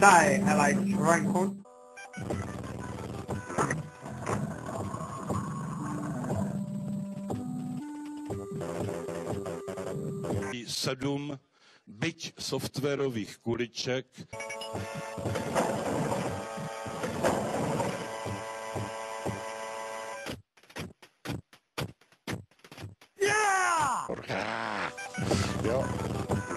Daj, helaj, venku. 7 byť softwarových kuliček. Yeah! Jo.